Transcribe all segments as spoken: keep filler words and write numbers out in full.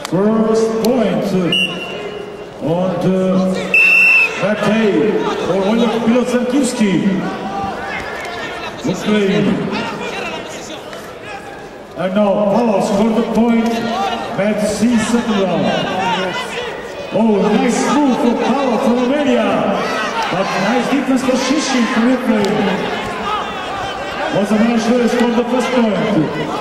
First point on that day for Oleg Bielotsankiewski, Ukraine. And now Pavel scored the point, Mat C second round. Oh, nice move for Pavel from Romania, but nice defense for Shishin from Ukraine. Mozamanashvili scored the first point.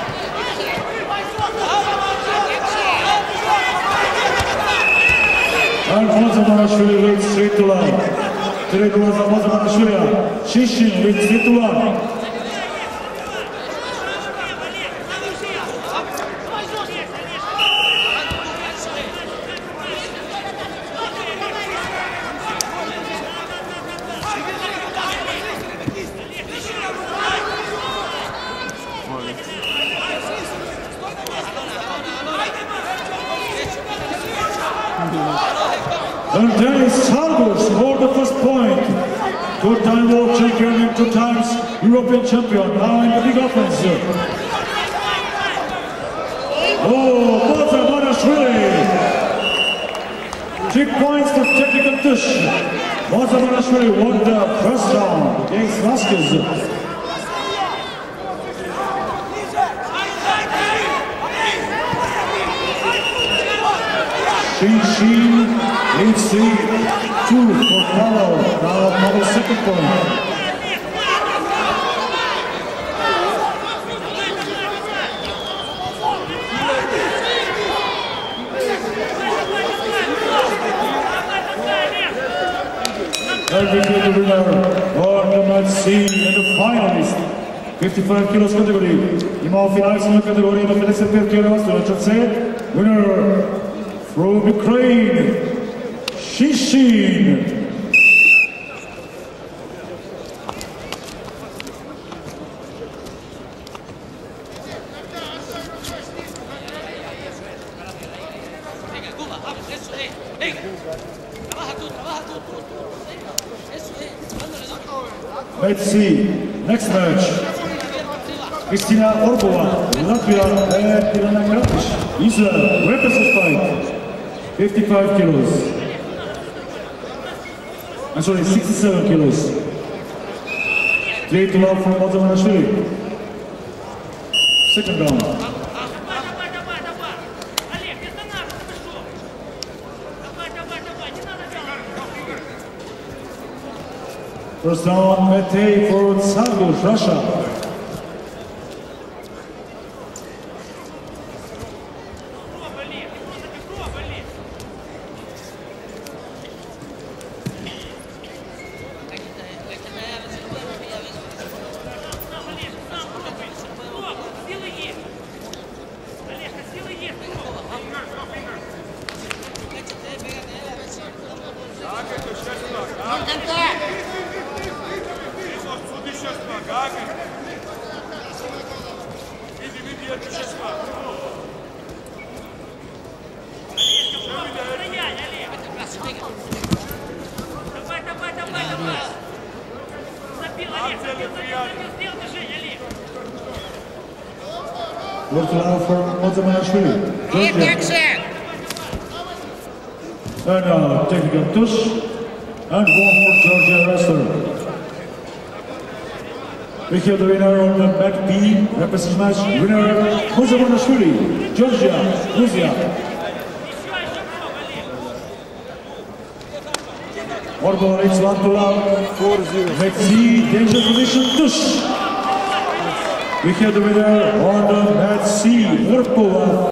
And Mozamanashvili leads three to one. three to one za Mozamanashvilija. Shishin leads three to one. And Denis Chargos scored the first point. Two-time world champion and two times European champion. Now in the big offense. Oh, Mozamanashvili! Three points for technical tush. Mozamanashvili won the first round against Vasquez. Shishin leads three two for Pavel. Now Pavel's second point. And we get the winner on the Mat C and the finalist. fifty-five kilos category. Имал финальную категорию на пятьдесят пять килограмм. Winner from Ukraine, Shishin. Let's see, next match. Kristina Orbova, Latvia, and Ilana Kratić, Israel, represents fight. fifty-five kilos. I'm sorry, sixty-seven kilos. three to one from Mozamanashvili. Second round. First round, Matej for Chargos, Russia. Looks now for Mozamanashvili, Georgia. And now technical tush and one for Georgia wrestler. We have the winner on the Mat B representation match. Winner Mozamanashvili, Georgia, Gruzia. Orbova leads one to one. Mat C, danger position, tush. We have the winner on the Mat C, Orbova.